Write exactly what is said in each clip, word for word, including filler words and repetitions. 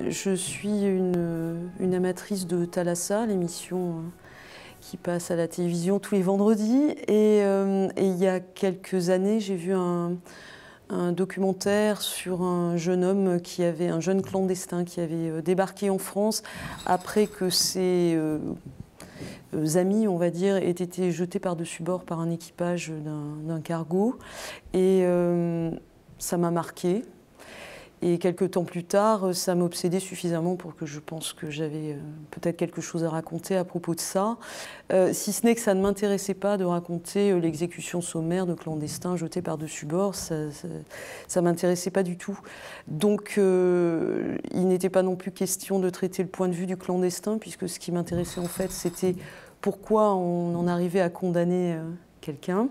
Je suis une, une amatrice de Thalassa, l'émission qui passe à la télévision tous les vendredis. Et, euh, et il y a quelques années, j'ai vu un, un documentaire sur un jeune homme qui avait, un jeune clandestin qui avait débarqué en France après que ses euh, amis, on va dire, aient été jetés par-dessus bord par un équipage d'un cargo. Et euh, ça m'a marquée. Et quelques temps plus tard, ça m'obsédait suffisamment pour que je pense que j'avais euh, peut-être quelque chose à raconter à propos de ça. Euh, si ce n'est que ça ne m'intéressait pas de raconter euh, l'exécution sommaire de clandestins jetés par-dessus bord, ça ne m'intéressait pas du tout. Donc euh, il n'était pas non plus question de traiter le point de vue du clandestin, puisque ce qui m'intéressait en fait, c'était pourquoi on en arrivait à condamner euh, quelqu'un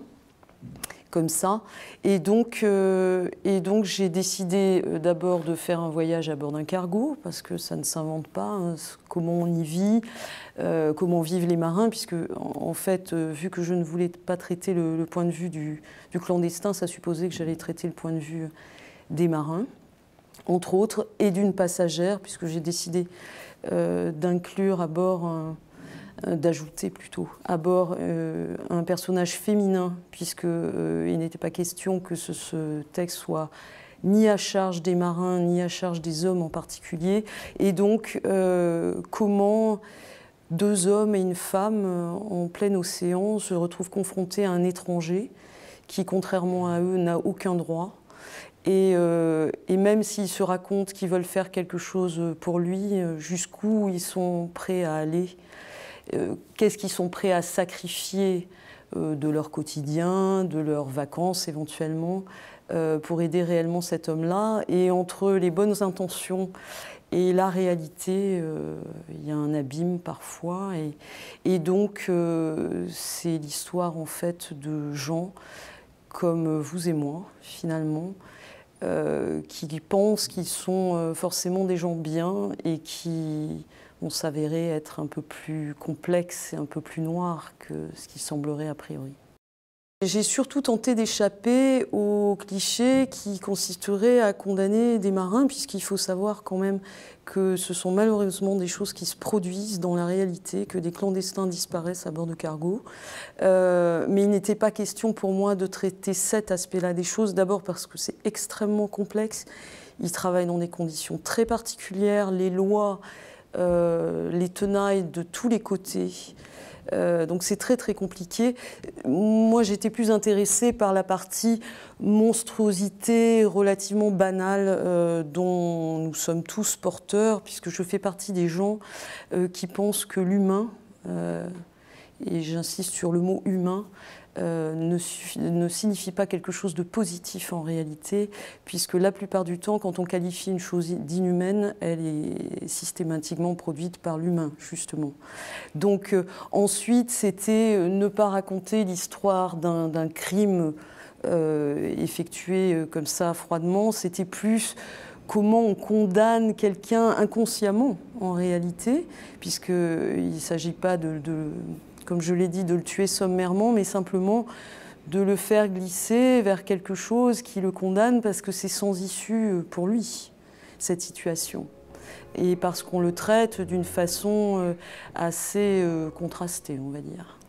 comme ça. Et donc, euh, et donc j'ai décidé euh, d'abord de faire un voyage à bord d'un cargo, parce que ça ne s'invente pas, hein, comment on y vit, euh, comment vivent les marins, puisque en, en fait, euh, vu que je ne voulais pas traiter le, le point de vue du, du clandestin, ça supposait que j'allais traiter le point de vue des marins, entre autres, et d'une passagère, puisque j'ai décidé euh, d'inclure à bord un, d'ajouter plutôt à bord euh, un personnage féminin, puisqu'il euh, n'était pas question que ce, ce texte soit ni à charge des marins, ni à charge des hommes en particulier. Et donc, euh, comment deux hommes et une femme euh, en plein océan se retrouvent confrontés à un étranger qui, contrairement à eux, n'a aucun droit. Et, euh, et même s'ils se racontent qu'ils veulent faire quelque chose pour lui, jusqu'où ils sont prêts à aller, Euh, qu'est-ce qu'ils sont prêts à sacrifier euh, de leur quotidien, de leurs vacances éventuellement, euh, pour aider réellement cet homme-là. Et entre les bonnes intentions et la réalité, euh, il y a un abîme parfois. Et, et donc, euh, c'est l'histoire en fait de gens comme vous et moi, finalement, euh, qui pensent qu'ils sont euh, forcément des gens bien et qui vont s'avérer être un peu plus complexes et un peu plus noirs que ce qui semblerait a priori. J'ai surtout tenté d'échapper aux clichés qui consisteraient à condamner des marins, puisqu'il faut savoir quand même que ce sont malheureusement des choses qui se produisent dans la réalité, que des clandestins disparaissent à bord de cargo. Euh, mais il n'était pas question pour moi de traiter cet aspect-là des choses, d'abord parce que c'est extrêmement complexe. Ils travaillent dans des conditions très particulières, les lois Euh, les tenailles de tous les côtés. Euh, donc c'est très très compliqué. Moi j'étais plus intéressée par la partie monstruosité relativement banale euh, dont nous sommes tous porteurs, puisque je fais partie des gens euh, qui pensent que l'humain, euh, et j'insiste sur le mot humain, Euh, ne, ne signifie pas quelque chose de positif en réalité, puisque la plupart du temps, quand on qualifie une chose d'inhumaine, elle est systématiquement produite par l'humain, justement. Donc euh, ensuite, c'était ne pas raconter l'histoire d'un crime euh, effectué euh, comme ça froidement, c'était plus comment on condamne quelqu'un inconsciemment en réalité, puisqu'il ne s'agit pas de, de comme je l'ai dit, de le tuer sommairement, mais simplement de le faire glisser vers quelque chose qui le condamne parce que c'est sans issue pour lui, cette situation. Et parce qu'on le traite d'une façon assez contrastée, on va dire.